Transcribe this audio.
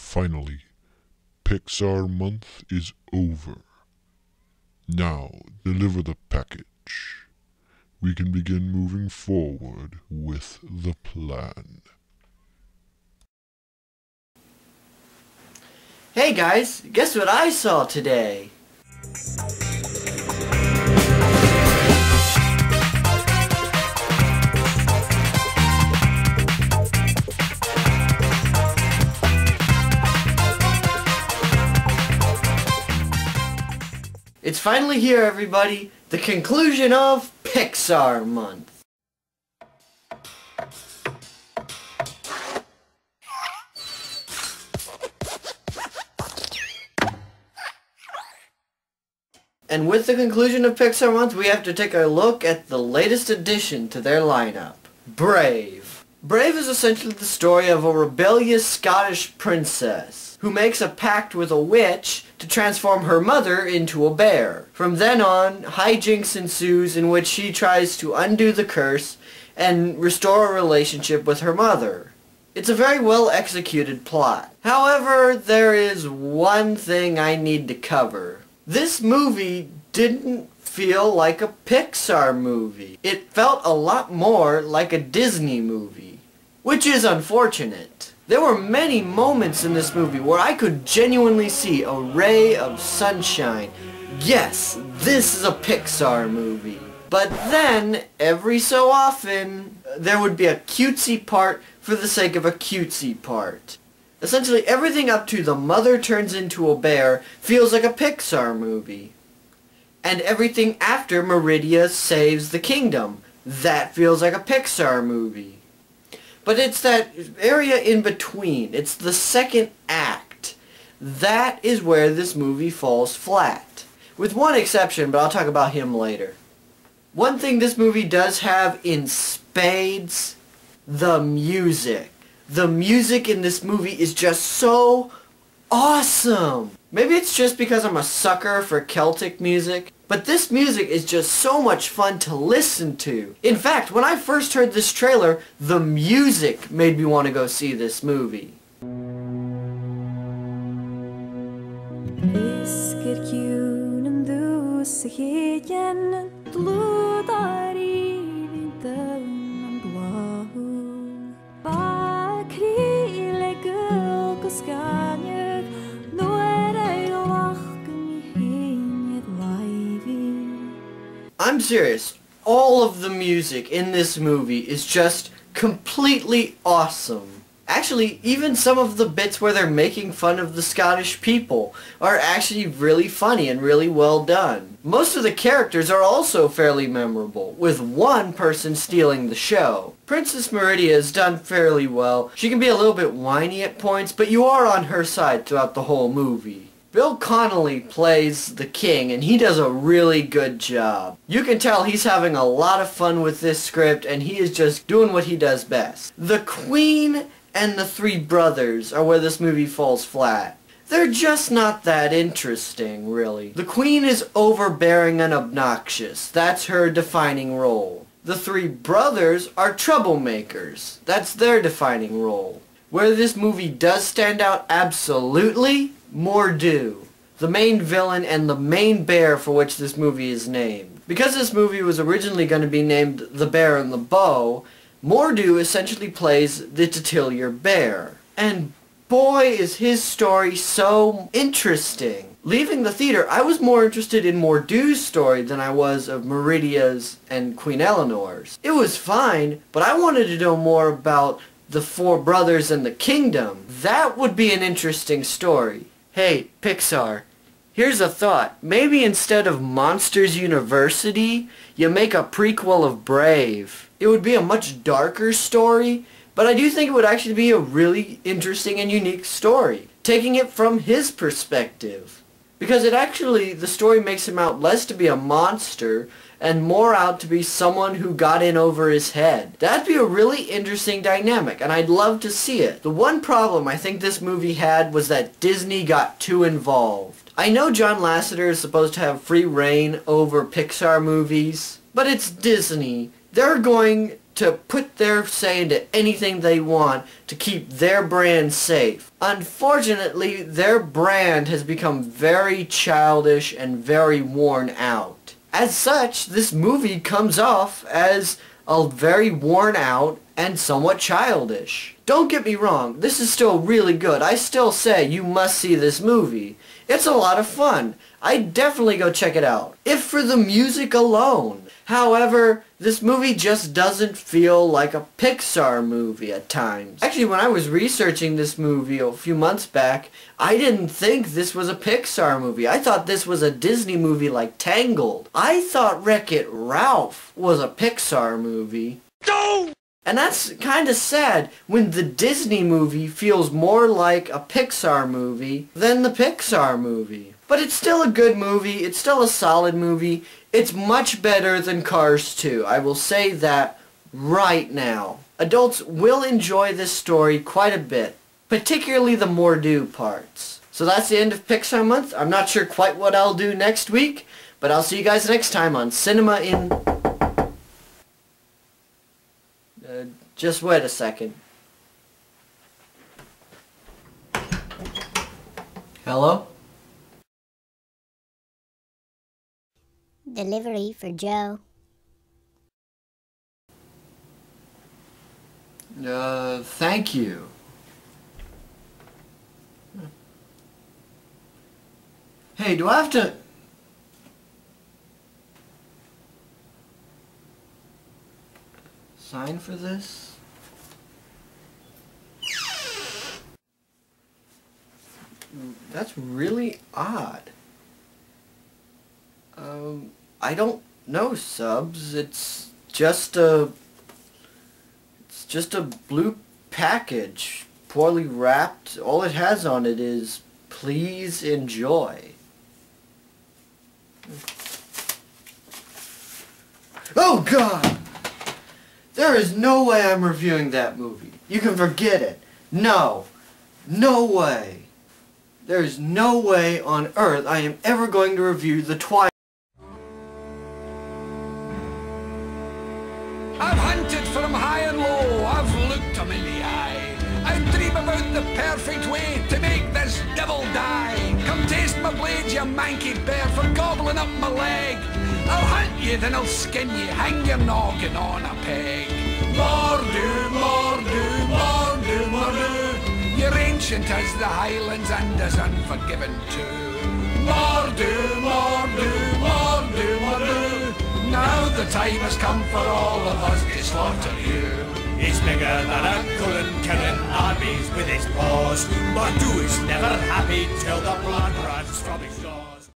Finally, Pixar month is over. Now, deliver the package. We can begin moving forward with the plan. Hey guys, guess what I saw today? It's finally here, everybody. The conclusion of Pixar month. And with the conclusion of Pixar month, we have to take a look at the latest addition to their lineup, Brave. Brave is essentially the story of a rebellious Scottish princess who makes a pact with a witch to transform her mother into a bear. From then on, hijinks ensues in which she tries to undo the curse and restore a relationship with her mother. It's a very well executed plot. However, there is one thing I need to cover. This movie didn't feel like a Pixar movie. It felt a lot more like a Disney movie, which is unfortunate. There were many moments in this movie where I could genuinely see a ray of sunshine. Yes, this is a Pixar movie. But then, every so often, there would be a cutesy part for the sake of a cutesy part. Essentially, everything up to the mother turns into a bear feels like a Pixar movie. And everything after Meridia saves the kingdom, that feels like a Pixar movie. But it's that area in between. It's the second act. That is where this movie falls flat. With one exception, but I'll talk about him later. One thing this movie does have in spades, the music. The music in this movie is just so awesome. Maybe it's just because I'm a sucker for Celtic music, but this music is just so much fun to listen to. In fact, when I first heard this trailer, the music made me want to go see this movie. I'm serious. All of the music in this movie is just completely awesome. Actually, even some of the bits where they're making fun of the Scottish people are actually really funny and really well done. Most of the characters are also fairly memorable, with one person stealing the show. Princess Meridia is done fairly well. She can be a little bit whiny at points, but you are on her side throughout the whole movie. Bill Connolly plays the king, and he does a really good job. You can tell he's having a lot of fun with this script, and he is just doing what he does best. The Queen and the three brothers are where this movie falls flat. They're just not that interesting, really. The Queen is overbearing and obnoxious. That's her defining role. The three brothers are troublemakers. That's their defining role. Where this movie does stand out absolutely, Mor'du, the main villain and the main bear for which this movie is named. Because this movie was originally going to be named The Bear and the Bow, Mor'du essentially plays the titular bear. And boy, is his story so interesting. Leaving the theater, I was more interested in Mor'du's story than I was of Meridia's and Queen Eleanor's. It was fine, but I wanted to know more about the four brothers and the kingdom. That would be an interesting story. Hey, Pixar, here's a thought. Maybe instead of Monsters University, you make a prequel of Brave. It would be a much darker story, but I do think it would actually be a really interesting and unique story, taking it from his perspective. Because the story makes him out less to be a monster and more out to be someone who got in over his head. That'd be a really interesting dynamic, and I'd love to see it. The one problem I think this movie had was that Disney got too involved. I know John Lasseter is supposed to have free reign over Pixar movies, but it's Disney. They're going to put their say into anything they want to keep their brand safe. Unfortunately, their brand has become very childish and very worn out. As such, this movie comes off as a very worn out and somewhat childish. Don't get me wrong, this is still really good. I still say you must see this movie. It's a lot of fun. I'd definitely go check it out, if for the music alone. However, this movie just doesn't feel like a Pixar movie at times. Actually, when I was researching this movie a few months back, I didn't think this was a Pixar movie. I thought this was a Disney movie like Tangled. I thought Wreck-It Ralph was a Pixar movie. No! And that's kind of sad when the Disney movie feels more like a Pixar movie than the Pixar movie. But it's still a good movie. It's still a solid movie. It's much better than Cars 2. I will say that right now. Adults will enjoy this story quite a bit, particularly the more-do parts. So that's the end of Pixar Month. I'm not sure quite what I'll do next week, but I'll see you guys next time on Cinema in... just wait a second. Hello? Delivery for Joe. Thank you. Hey, do I have to... sign for this? That's really odd. I don't know, Subs. It's just a blue package, poorly wrapped. All it has on it is, please enjoy. Oh God! There is no way I'm reviewing that movie. You can forget it. No. No way. There is no way on earth I am ever going to review the Twilight. I've hunted from high and low, I've looked 'em in the eye. I dream about the perfect way to make this devil die. Come taste my blade, you manky bear, for gobbling up my leg. I'll hunt you, then I'll skin you, hang your noggin on a peg. Mordu, mordu, mordu, mordu. You're ancient as the Highlands and as unforgiven too. Mordu, mordu, mordu, mordu. Now the time has come for all of us to slaughter you. He's bigger than a Cullen killing armies with his paws. Mordu is never happy till the blood runs.